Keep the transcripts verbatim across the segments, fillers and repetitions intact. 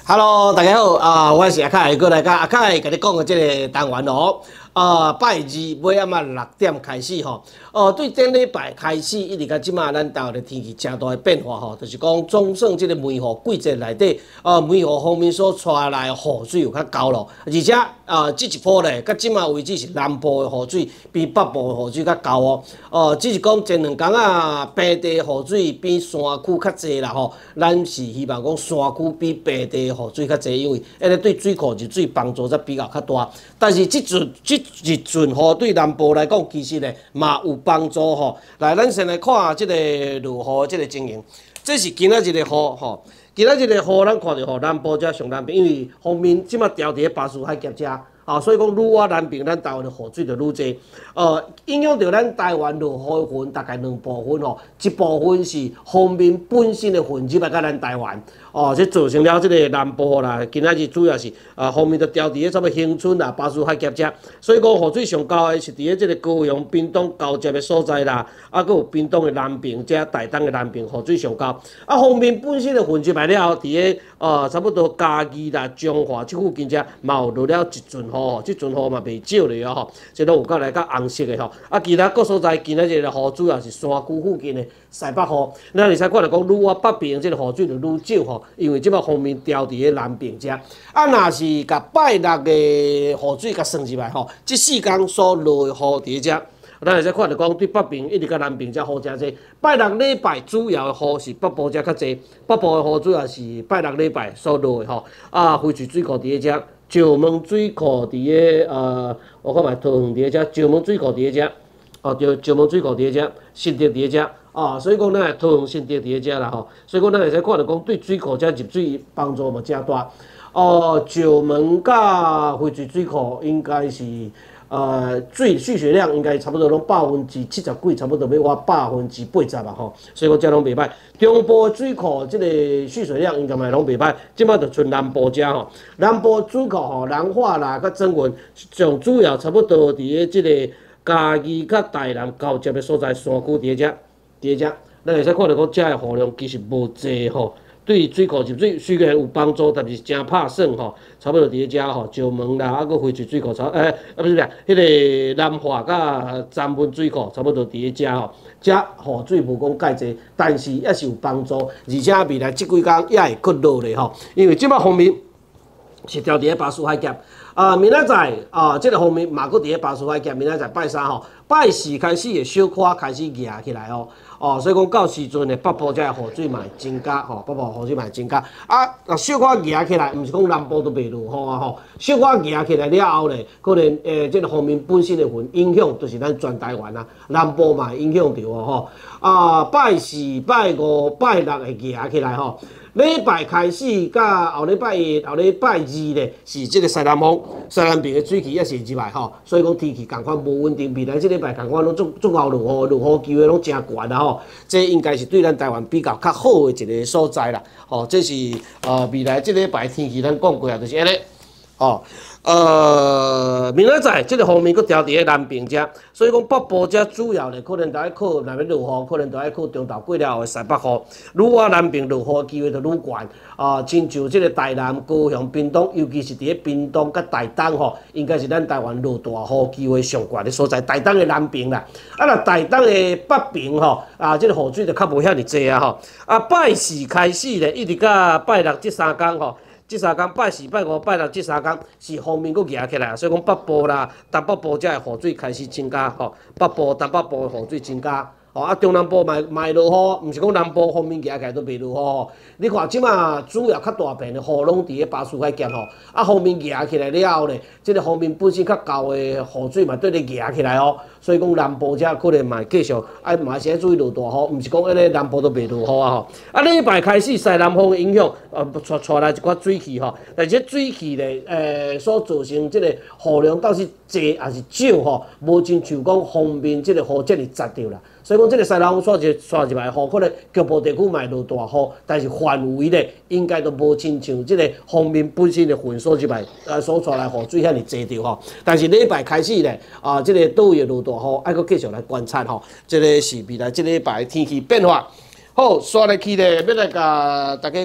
Hello， 大家好啊、呃！我是阿凯，过来甲阿凯甲你讲的这个单元哦。呃，拜二尾暗啊六点开始吼。呃，对顶礼拜开始，一直到即马，咱台湾的天气真大的变化吼，就是讲总算这个梅雨季节内底，呃，梅雨方面所带来的雨水有较高咯，而且呃，这一波咧，到即马为止是南部的雨水比北部的雨水较高哦。呃，只是讲前两天啊，平地雨水比山区较济啦吼。咱是希望讲山区比平地雨水较济，因为安尼对水库入水帮助则比较较大。但是即阵即一阵雨对南部来讲，其实咧嘛有帮助吼。来，咱先来看即个落雨即个情形。这是今仔日的雨吼，今仔日的雨咱看着吼，南部遮上南边，因为方面即马调伫咧巴士海峡遮。啊，所以讲愈往南边，咱台湾的雨水就愈济。呃，影响到咱台湾落雨云大概两部分哦，一部分是方面本身的云入来到咱台湾，哦，这造成了这个南部啦。今仔日主要是啊，方面就调伫咧什么恒春啦、巴士海峡遮，所以讲雨水上高的是伫咧这个高雄、屏东交接的所在啦，啊，佮有屏东的南边遮台东的南边雨水上高。啊，方面本身的云入来了后，伫咧呃差不多嘉义啦、彰化这附近遮，嘛有落了一阵。吼，即阵雨嘛袂少咧啊吼，即拢有够来较红色的吼。啊，其他各所在今仔日的雨主要是山区附近的西北雨。咱会使看来讲，愈往北边即个雨水就愈少吼，因为即摆方面调伫咧南边遮。啊，若是甲拜六的雨水甲算入来吼，即四天所落的雨伫咧遮。咱会使看着讲，对北边一直到南边遮雨真济。拜六礼拜主要的雨是北部遮较济，北部的雨主要是拜六礼拜所落的吼。啊，翡翠水库伫咧遮。石门水库伫咧呃，我看卖桃园伫咧遮，石门水库伫咧遮，哦，就石门水库伫咧遮，新竹伫咧遮，啊，所以讲咱桃园新竹伫咧遮啦吼，所以讲咱会使看到讲对水库遮入水帮助嘛真大。哦，石门甲翡翠水库应该是呃水蓄水量应该差不多拢百分之七十几，差不多要我百分之八十啊吼，所以讲遮拢袂歹。中部的水库即个蓄水量应该嘛拢袂歹，即摆就剩南部遮吼。南部水库吼，南化啦、甲增文，上主要差不多伫咧即个嘉义甲台南交接的所在山区伫咧遮，伫咧遮，咱会使看到讲遮的雨量其实无济吼。对水库入水虽然有帮助，但是真拍算吼，差不多伫咧遮吼，石门啦，啊，佮翡翠水库差，诶、欸，啊不是啦，迄、那个南化甲詹文水库差不多伫咧遮吼，遮雨水无讲介济，但是也是有帮助，而且未来即几工也会搁落咧吼，因为即摆方面是调伫咧巴士海峡，啊，明仔载啊，即、这个方面嘛搁伫咧巴士海峡，明仔载拜三吼，拜四开始会小可开始热起来哦。哦，所以讲到时阵的北部遮的雨水嘛会增加，吼、哦，北部雨水嘛会增加。啊，若小可热起来，毋是讲南部都袂落雨啊，吼，小可热起来了后咧，可能诶，即、这个方面本身的云影响，就是咱全台湾啊，南部嘛会影响着哦，吼。啊，拜四、拜五、拜六会热起来吼。礼拜开始，甲后礼拜一、后礼拜二咧，是即个西南风、西南边的水气也是入来吼，所以讲天气共款无稳定。未来即礼拜共款拢总总后落雨，落雨机会拢真悬啦吼。这应该是对咱台湾比较较好的一个所在啦。吼，这是呃未来即礼拜天气咱讲过啊，就是安尼。哦，呃，明仔载即个方面佫调伫咧南边遮，所以讲北部遮主要咧可能就爱靠若要落雨，可能就爱靠中昼过了后的西北雨，愈往南边落雨机会就愈悬。啊，亲像即个台南、高雄、屏东，尤其是伫咧屏东甲台东吼，应该是咱台湾落大雨机会上悬的所在。台东的南边啦，啊，若台东的北边吼，啊，即、这个雨水就较无遐尼济啊吼。啊，拜四开始咧，一直到拜六即三天吼。即三天拜四、拜五、拜六即三天是方面佫热起来，所以讲北部啦、东北部遮的雨水开始增加吼，北部、东北部的雨水增加。哦，啊，中南部嘛嘛会落雨，毋是讲南部方面热起来都袂落雨吼。你看即马主要较大片的雨拢伫咧巴士海峡吼，啊，方面热起来了后咧，即、这个方面本身较厚的雨水嘛对咧热起来哦。所以讲南部遮可能嘛会继续，啊嘛是爱注意落大雨，毋是讲安尼南部都袂落雨啊吼。啊，礼拜开始西南风的影响，呃，带带来一寡水汽吼，但是水汽咧，诶、呃，所造成即个雨量到底济还是少吼，无亲像讲方面即个雨遮尔杂着啦。所以讲，即个西南风刷一刷入来雨，可能局部地区嘛落大雨，但是范围咧应该都无亲像即个方面本身的云所入来，呃，所带来雨水遐尼济着吼。但是礼拜开始咧，啊，即、这个倒会落大雨，爱佫继续来观察吼。即、这个是未来即礼拜天气变化。好，刷来去咧，要来甲大家讲，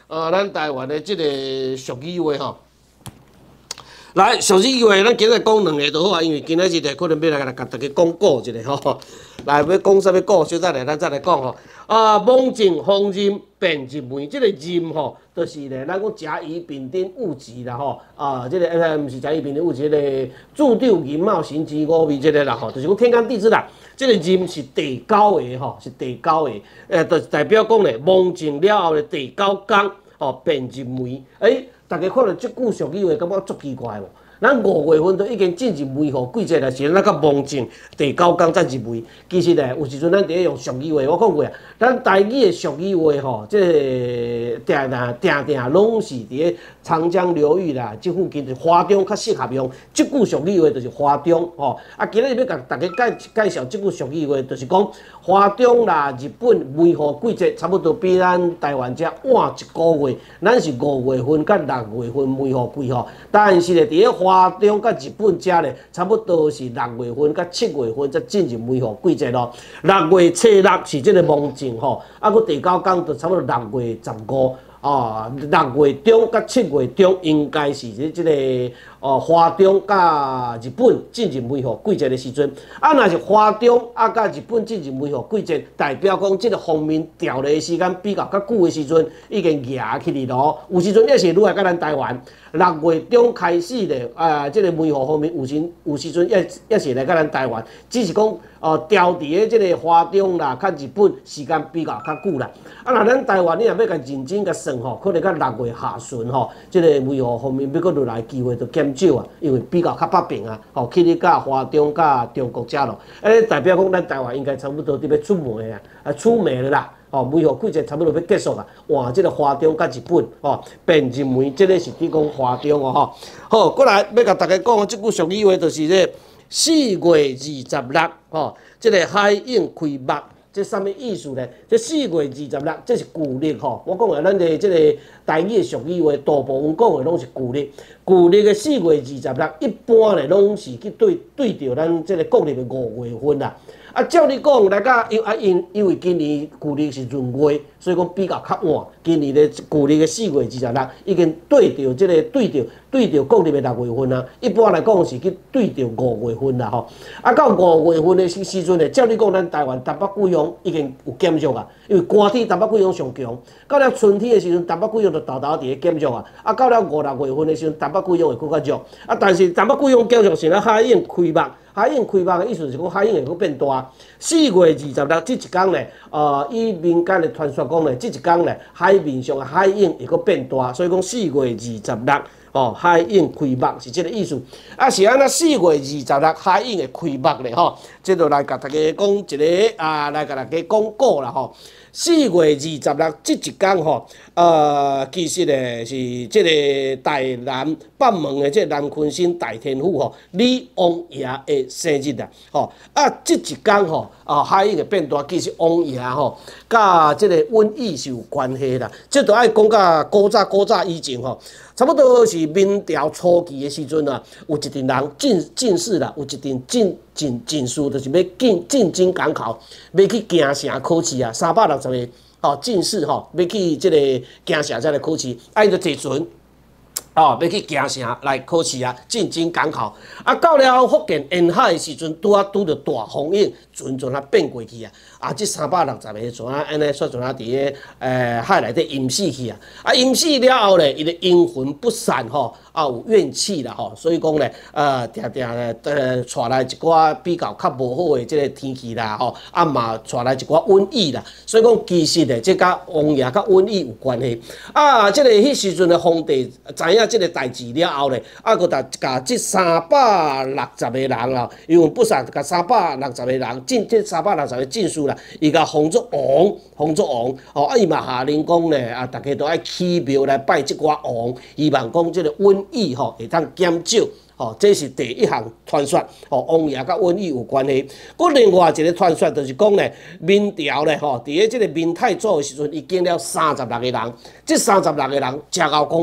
呃，咱台湾的这个俗语话吼。来，俗语话，咱今日讲两个就好啊，因为今仔日咧可能要来甲大家讲古一下吼。来，要讲啥物古，小等下咱再来讲吼。啊，望尽风任变入梅，即、这个任吼，就是咧，咱讲甲乙丙丁戊己啦吼。啊，即、这个呃，毋是甲乙丙丁戊己，个注定寅卯辰巳午未即个啦吼，就是讲天干地支啦。即、这个任是第九个吼，是第九个，诶，就是代表讲咧，望尽了后咧第九天吼变入梅，诶。大家看到即句俗语话，感觉足奇怪无？咱五月份都已经进入梅雨季节了，是咱到望尽第九天才入梅。其实咧，有时阵咱伫咧用俗语话，我讲过啊，咱台语的俗语话吼，即个定定定定拢是伫咧长江流域啦，即附近就花中较适合用。即句俗语话就是花中吼。啊，今日要甲大家介介绍即句俗语话，就是讲花中啦，日本梅雨季节差不多比咱台湾遮晚一个月，咱是五月份甲六月份梅雨季吼，但是咧伫咧花中甲日本遮咧，差不多是六月份甲七月份才进入梅雨季节咯。六月初六是即个望尽吼，啊，佮第九天就差不多六月十五。哦，六月中甲七月中应该是即即个哦，花中甲日本进入梅雨季节的时阵。啊，若是花中啊甲日本进入梅雨季节，代表讲即个方面调的时间比较较久的时阵，已经压起哩咯。有时阵也是愈来甲咱台湾六月中开始咧，啊，即、这个梅雨方面有时有时阵也也是来甲咱台湾，只是讲哦调伫诶即个花中啦，甲日本时间比较较久啦。啊，若咱台湾你若要甲认真甲算吼，可能甲六月下旬吼，即、这个梅雨方面要阁落来机会就减少啊，因为比较较北平啊，吼，去咧甲花中甲中国遮咯，诶，代表讲咱台湾应该差不多伫要出门啊，啊出门了啦。哦，梅雨季节差不多要结束啊，哇！即、这个花中甲日本哦，变入梅，即、这个是伫讲花中哦吼。好，过来要甲大家讲即句俗语话，就是咧四月二十六吼，即、这个海涌开目，这啥物意思咧？这四月二十六，这是旧历吼。我讲诶，咱的即个台语的俗语话，大部分讲诶拢是旧历。旧历的四月二十六，一般咧拢是去对对着咱即个国历的五月份啦。啊，照你讲来甲因啊因因为今年旧历是闰月，所以讲比较较晚。今年的旧历的四月二十六已经对着即个对着对着国历的六月份啊。一般来讲是去对着五月份啦吼。啊，到五月份的时时阵咧，照你讲咱台湾台北贵阳已经有减弱啊，因为寒天台北贵阳上强。到了春天的时阵，台北贵阳就豆豆伫咧减弱啊。啊，到了五六月份的时阵，台北贵阳会更较弱。啊，但是台北贵阳减弱是咱海涌开目。海涌开目的意思是讲海涌会阁变大。四月二十六这一天咧，呃，以民间的传说讲咧，这一天咧，海面上的海涌会阁变大，所以讲四月二十六哦，海涌开目是这个意思。啊，是安那四月二十六海涌会开目咧吼，这就来甲大家讲一个啊，来甲大家讲古啦吼。四月二十六这一天吼，呃，其实咧是即个台南北门的即个南昆生大天府吼，李王爷的生日啦，吼啊，这一天吼，啊海涌的变大，其实王爷吼，甲即个瘟疫是有关系啦。这都爱讲甲古早古早以前吼，差不多是明朝初期的时阵啊，有一阵人进进士啦，有一阵进进进士，就是要进进京赶考，要去京城考试啊，三百六十个哦进士吼，要去即个京城才来考试，啊，伊就坐船。哦，要去京城来考试啊，进京赶考。啊，到了福建沿海的时阵，拄啊拄着大风影，船船啊变过去啊。啊，即三百六十个船啊，安尼说船啊，伫咧诶海内底淹死去啊。啊，淹死了后咧，伊的阴魂不散吼，啊有怨气啦吼，所以讲咧，呃，定定咧，呃，带来一寡比较较无好的即个天气啦吼，啊嘛带来一寡瘟疫啦。所以讲其实咧，即甲王爷甲瘟疫有关系。啊，即个迄时阵的皇帝知影即个代志了后咧，啊，佮甲甲即三百六十个人啊，因为不散，甲三百六十个人进，即三百六十个进士啦，伊甲封作王，封作王，哦，啊，伊嘛下令讲咧，啊，大家都爱起庙来拜即寡王，希望讲即个瘟疫吼会当减少。哦，这是第一项传说，哦，王爷甲瘟疫有关系。佮另外一个传说就是讲咧，明朝咧，吼，伫个即个明太祖的时阵，伊经了三十六个人，即三十六个人食后讲话。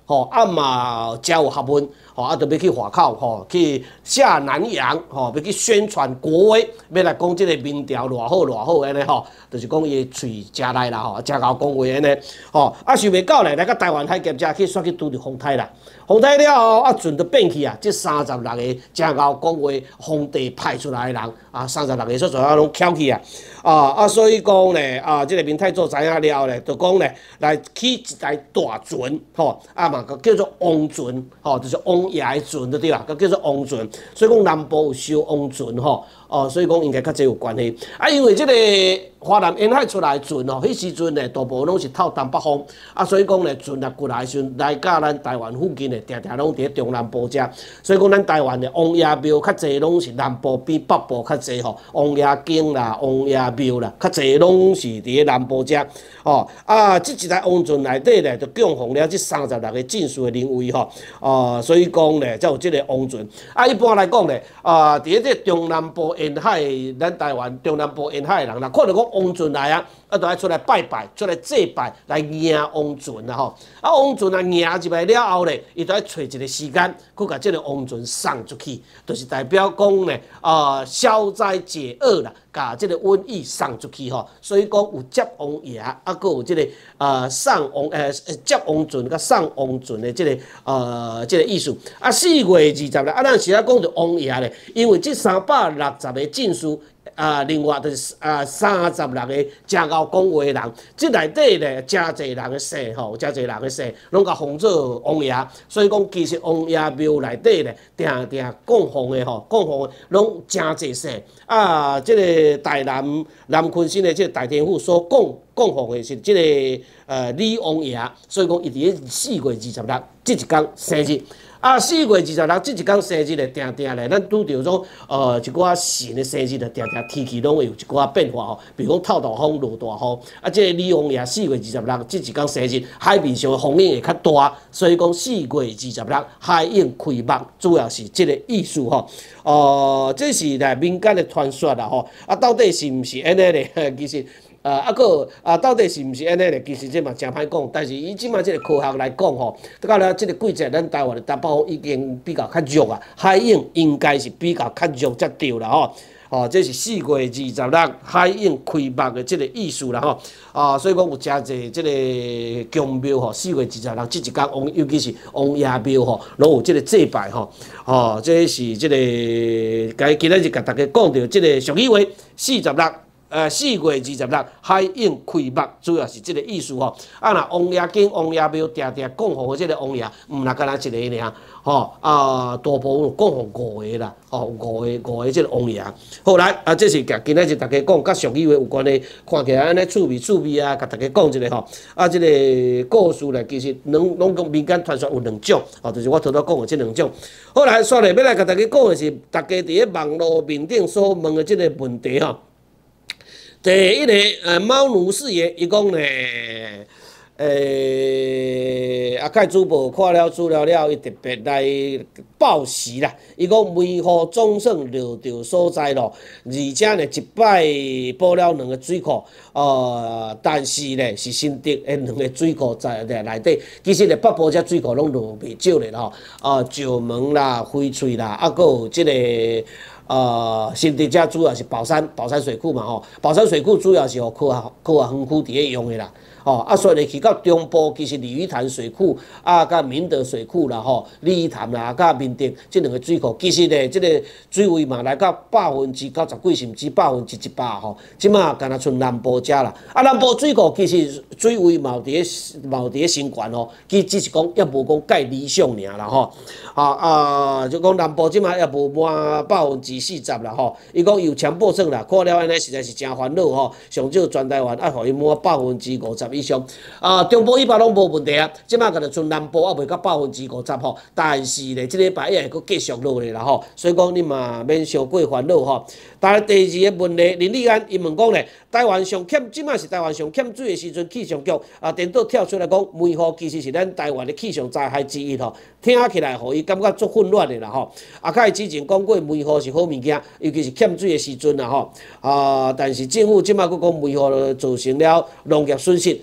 吼、哦，啊嘛真有学问，吼、哦，啊，就要去外口，吼、哦，去下南洋，吼、哦，要去宣传国威，要来讲即个民调偌好偌好安尼吼，就是讲伊嘴真来啦，吼，真够讲话安尼，吼，啊，想袂到咧，来到台湾海峡遮去选去拄着洪泰啦。洪泰了后，啊，船就变去啊！这三十六个真够讲话，皇帝派出来的人啊，三十六个所在啊，拢翘去啊！啊啊，所以讲咧，啊，这个明太祖知影了咧，就讲咧，来起一台大船，吼，啊嘛，叫做王船，吼，就是王爷的船，对啦，叫做王船。所以讲南部有修王船，吼，哦，所以讲应该较济有关系。啊，因为这个华南沿海出来的船吼，迄时阵咧，大部分拢是透东北风，啊，所以讲咧，船啊过来的时阵，来到咱台湾附近咧，定定拢伫中南部遮。所以讲，咱台湾的王爷庙较济拢是南部比北部较济吼，王爷经啦、王爷庙啦，较济拢是伫南部遮。哦，啊，即一台王船内底咧，就供奉了即三十六个进士的灵位吼。哦，所以讲咧，才有即个王船。啊，一般来讲咧，啊，伫即中南部沿海，咱台湾中南部沿海的人啦，看到讲王船来啊。啊，就爱出来拜拜，出来祭拜，来迎王船啦吼。啊，王船啊迎入来了后咧，伊就爱找一个时间，去甲即个王船送出去，就是代表讲咧，啊、呃，消灾解厄啦，甲即个瘟疫送出去吼。所以讲有接王爷，啊，佮有即、这个呃送王呃接王船甲送王船的即、这个呃即、这个意思。啊，四月二十日啊，咱是啊讲着王爷咧，因为即三百六十个进士。啊，另外就是啊，三十六个真够讲话的人，即内底咧，真侪人的姓吼，真侪人的姓，拢甲封做王爷。所以讲，其实王爷庙内底咧，定定供奉的吼，供奉的拢真侪姓。啊，即、这个台南南昆新的即个大天府所供供奉的是即、这个呃李王爷，所以讲伊伫四月二十六即一天生日。啊，四月二十六即一天生日咧，定定咧，咱拄着种呃一寡神的生日咧，定定天气拢会有一寡变化吼。比如讲透大风、落大雨，啊，即、这个李王爷四月二十六即一天生日，海面上的风影会较大，所以讲四月二十六海映开幕，主要是即个意思吼。哦、呃，这是咧民间的传说啦吼。啊，到底是毋是安尼咧？其实。呃，啊个啊，到底是毋是安尼咧？其实这嘛真歹讲，但是以即马即个科学来讲吼，到了即个季节，咱台湾的东北风已经比较较弱啊，海映应该是比较较弱才对啦吼。哦，这是四月二十六海映开幕的即个意思啦吼。啊，所以讲有诚济即个宫庙吼，四月二十六即一天王，尤其是王爷庙吼，拢有即个祭拜吼。哦，这是即个，今今仔日甲大家讲到即个俗语话，四十六。呃，四月二十六海映开幕，主要是即个意思吼。啊，若王爷经、王爷庙定定供奉的即个王爷，毋若干若一个尔，吼啊，大部分供奉五个啦，吼五个五个即个王爷。好来啊，这是甲今仔日大家讲甲俗语话有关的，看起来安尼趣味趣味啊，甲大家讲一个吼。啊，即、这个故事咧，其实拢拢讲民间传说有两种，哦，就是我头头讲的即两种。好来，煞来要来甲大家讲的是，大家伫咧网络面顶所问的即个问题吼。第一个呃，猫奴四爷伊讲咧，诶、呃，阿凯主播看了资料了，伊特别来报喜啦。伊讲梅河总算落着所在咯，而且呢一摆补了两个水库，呃，但是呢是新竹诶两个水库在内底，其实咧北部遮水库拢落袂少咧吼，啊，石门啦、翡翠啦，啊，佫有即、這个。呃，新竹遮主要是宝山宝山水库嘛吼，宝山水库主要是互科学科学园区伫咧用的啦，吼啊，所以去到中部其实鲤鱼潭水库啊，甲明德水库啦吼，鲤鱼潭啦，甲明德即两个水库，其实咧即个水位嘛来到百分之九十几，甚至百分之一百吼，即马干若剩南部遮啦，啊南部水库其实水位嘛有伫咧嘛有伫咧升悬吼，其只是讲也无讲介理想尔啦吼，啊啊就讲南部即马也无满百分之四十啦吼，伊讲有强迫症啦，看了安尼实在是真烦恼吼。上少全台湾啊，互伊满百分之五十以上。啊，中部以北拢无问题啊，即摆个就剩南部啊，袂到百分之五十吼。但是咧，即礼拜也会阁继续落咧啦吼。所以讲你嘛免伤过烦恼吼。但是第二个问题，林立安伊问讲咧，台湾上欠，即摆是台湾上欠水的时阵，气象局啊，电脑跳出来讲，梅河其实是咱台湾的气象灾害之一吼。听起来，互伊感觉足混乱的啦吼。啊，较之前讲过梅河是好物件，尤其是欠水的时阵啦吼。啊，但是政府即摆佫讲梅河造成了农业损失，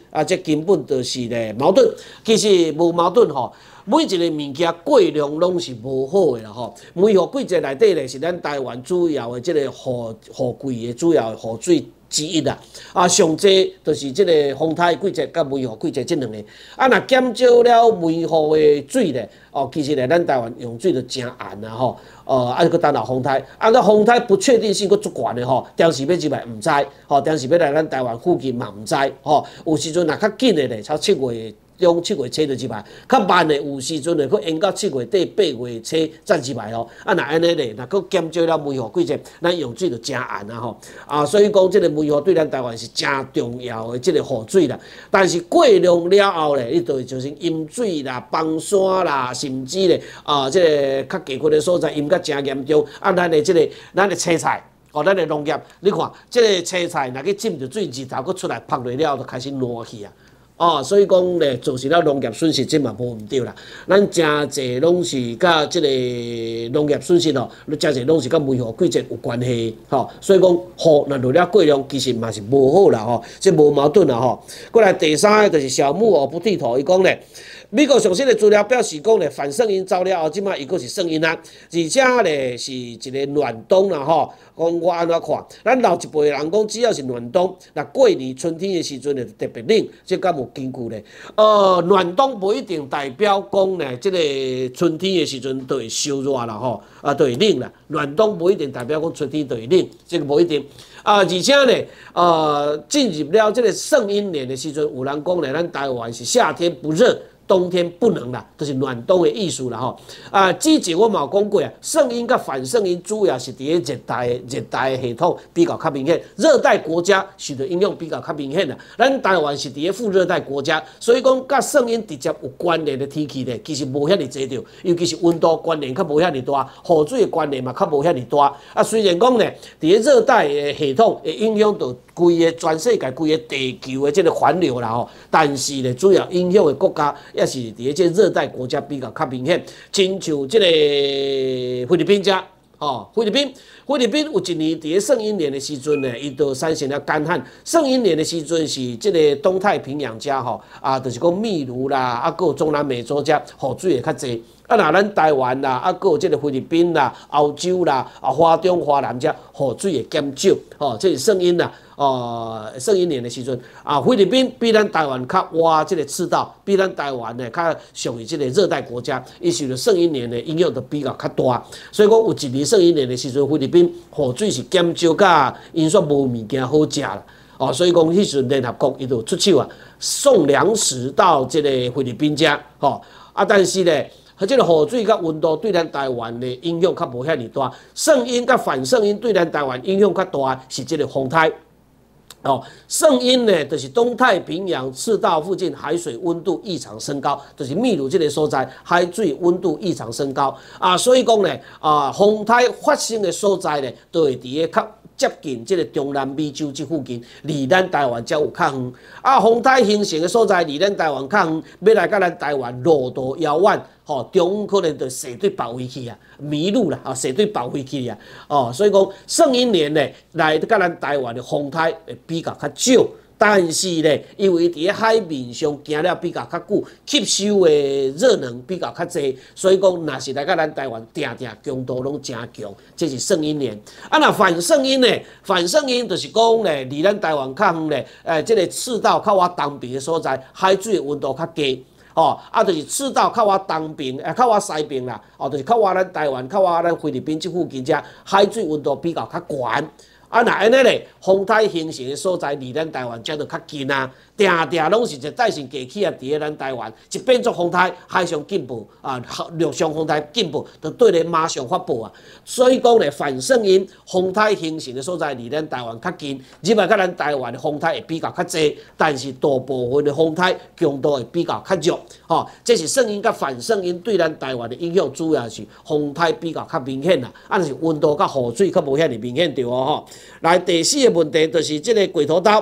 啊，这根本就是咧矛盾。其实无矛盾吼。每一个物件过量拢是无好的啦吼。梅河季节内底咧是咱台湾主要的这个雨雨季的主要雨水之一啦。啊，上济就是这个风台季节甲梅河季节这两个。啊，若减少了梅河的水咧，哦，其实咧咱台湾用水就真暗啦吼。呃，啊，搁等到风台，啊，那风台不确定性搁足悬的吼，当时要入来毋知，吼，当时要来咱台湾附近嘛毋知，吼，有时阵若较紧的咧，超七月。中七月初就入来，较慢的有时阵咧，佫延到七月底八月初才入来哦。啊，若安尼咧，若佫减少了梅雨季节，咱用水就真暗啊吼。啊，所以讲即个梅雨对咱台湾是真重要的即个雨水啦。但是过量了后咧，你就会造成淹水啦、崩山啦，甚至咧啊，即、这个较崎岖的所在淹甲真严重。啊，咱的即、这个咱的青菜。哦，咱的农业，你看，即、这个青菜若去浸着水，日头佫出来晒落了，就开始烂去啊。哦，所以讲咧，造成了农业损失，这嘛无毋对啦。咱真侪拢是甲即个农业损失哦，真侪拢是甲梅雨季节有关系。吼、哦，所以讲雨若落了过量，其实嘛是无好啦。吼、哦，这无矛盾啦。吼、哦，过来第三个就是小木偶不剃头，伊讲咧。美国最新的资料表示讲咧，反圣婴走了后，即摆伊个是圣婴啊，而且咧是一个暖冬啦吼。讲我安怎看？咱老一辈人讲，只要是暖冬，那过年春天的时阵咧特别冷，这敢有根据咧？呃，暖冬不一定代表讲咧，即个春天的时阵就会烧热啦吼，啊，就会冷啦。暖冬不一定代表讲春天就会冷，这个无一定。啊，而且咧，呃，进入了这个圣婴年的时阵，有人讲咧，咱台湾是夏天不热。冬天不能啦，就是暖冬的意思啦吼。啊，之前我嘛有讲过啊，圣婴甲反圣婴主要是伫咧热带热带系统比较较明显，热带国家受到影响比较较明显啦。咱台湾是伫咧副热带国家，所以讲甲圣婴直接有关联的天气咧，其实无遐尼济着，尤其是温度关联较无遐尼大，雨水的关联嘛较无遐尼大。啊，虽然讲咧，伫咧热带的系统会影响到规个全世界规个地球的这个环流啦吼，但是咧主要影响的国家。也是伫咧这热带国家比较较明显，亲像即个菲律宾遮，哦，菲律宾，菲律宾有一年伫咧圣婴年的时阵呢，伊就产生了干旱。圣婴年的时阵是即个东太平洋遮吼，啊，就是讲秘鲁啦，啊，还有中南美洲遮雨水会较济。啊，若咱台湾啦，啊，还有即个菲律宾啦、澳洲啦、啊，华中、华南遮雨水会减少，吼，这是圣婴啦。呃，圣婴年的时阵，啊，菲律宾比咱台湾较晏即个赤道，比咱台湾呢较属于即个热带国家，伊受着圣婴年的影响就比较较大。所以讲有一年圣婴年的时阵，菲律宾雨水是减少甲因说无物件好食啦。哦，所以讲迄时阵联合国伊就出手啊，送粮食到即个菲律宾遮，吼、哦、啊，但是咧。即个雨水甲温度对咱台湾的影响较无遐尼大，圣婴甲反圣婴对咱台湾影响较大是即个风台。哦，圣婴呢，就是东太平洋赤道附近海水温度异常升高，就是秘鲁这个所在海水温度异常升高啊，所以讲呢，啊，风台发生的所在呢，都会伫个较接近这个中南美洲这附近，离咱台湾才有较远。啊，风台形成的所在离咱台湾较远，要来甲咱台湾路途遥远。吼，中央可能就蛇对包围去啊，迷路啦，啊，蛇对包围去啊，哦，所以讲圣婴年呢，来甲咱台湾的风台会比较较少，但是呢，因为伫咧海面上行了比较较久，吸收的热能比较较济，所以讲若是来甲咱台湾定定强度拢真强，这是圣婴年。啊，那反圣婴呢？反圣婴就是讲咧，离咱台湾较远咧，诶，这个赤道较我东边的所在，海水的温度较低。哦，啊，就是赤道较我东边，诶，较我西边啦，哦，就是较我咱台湾、较我咱菲律宾这附近遮海水温度比较较悬。啊，那安尼咧，风台形成的所在离咱台湾遮就较近啊，定定拢是一带性地气啊，伫咧咱台湾一变作风台，海上进步啊，陆上风台进步，就对咧马上发布啊。所以讲咧，反圣婴风台形成的所在离咱台湾较近，入来甲咱台湾的风台会比较较济，但是大部分的风台强度会比较较弱。吼、哦，这是圣婴甲反圣婴对咱台湾的影响，主要是风台比较较明显啦，啊，就是温度甲雨水较无遐尼明显着哦吼。来第四个问题就是这个鬼头刀，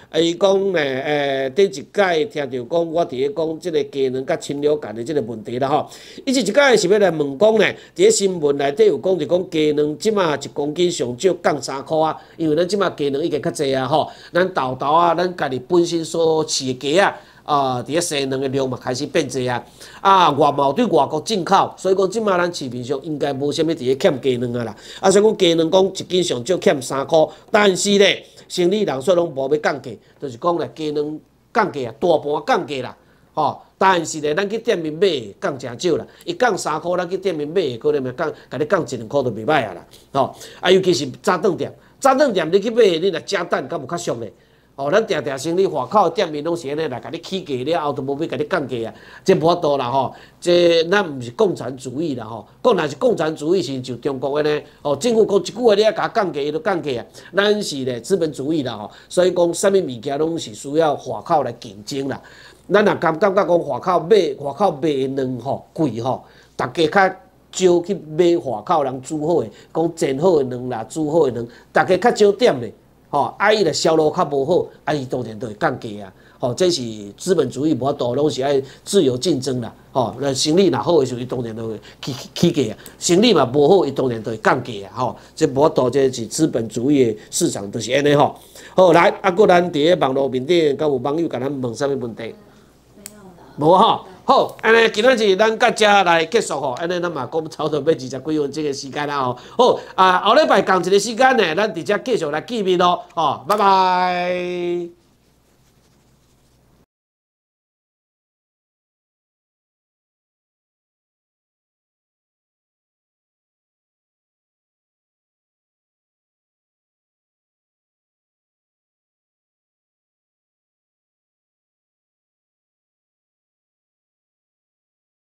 啊，伊讲呢，诶，顶一届听着讲，我伫咧讲即个机能甲禽流感的即个问题啦吼。伊是一届是要来问讲呢，伫咧新闻内底有讲着讲鸡卵即马一公斤上少降三箍啊，因为咱即马鸡卵已经较济啊吼，咱豆豆啊，咱家己本身所饲的鸡啊。啊，伫咧生卵的量嘛开始变济啊！啊，外贸对外国进口，所以讲即马咱市面上应该无啥物伫咧欠鸡卵啊啦。啊，所以讲鸡卵讲一斤上少欠三箍，但是咧，生理人说拢无要降价，就是讲咧鸡卵降价啊，大盘降价啦，吼、哦。但是咧，咱去店面买降诚少啦，伊降三箍，咱去店面买可能咪降，甲你降一两箍就袂歹啊啦，吼、哦。啊，尤其是早顿店，早顿店你去买，你若加蛋，敢有较俗咧？哦，咱定定生理外口店面拢是安尼来，甲你起价了后都无要甲你降价啊，这无法度啦吼。这咱毋是共产主义啦吼，讲若是共产主义是像中国安尼，哦，政府讲一句话你啊甲降价，伊就降价啊。咱是咧资本主义啦吼，所以讲啥物物件拢是需要外口来竞争啦。咱若感感觉讲外口买外口买的卵吼贵吼，大家较少去买外口人煮好的，讲煎好的卵啦，煮好的卵，大家较少点咧。吼，啊伊咧销路较无好，啊伊当然就会降价啊。吼，这是资本主义无法度，拢是爱自由竞争啦。吼，那生意若好诶时候，伊当然就会起起价啊；生意嘛无好，伊当然就会降价啊。吼，这无法度，这是资本主义诶市场，就是安尼吼。好，来，啊，搁咱伫咧网络面顶，敢有网友甲咱问啥物问题？没有啦。无吼。好，安尼今仔日咱甲遮来结束吼，安尼咱嘛讲差不多要二十几分钟的时间啦吼。好，啊后礼拜同一个时间呢，咱伫遮继续来见面咯。吼，拜拜。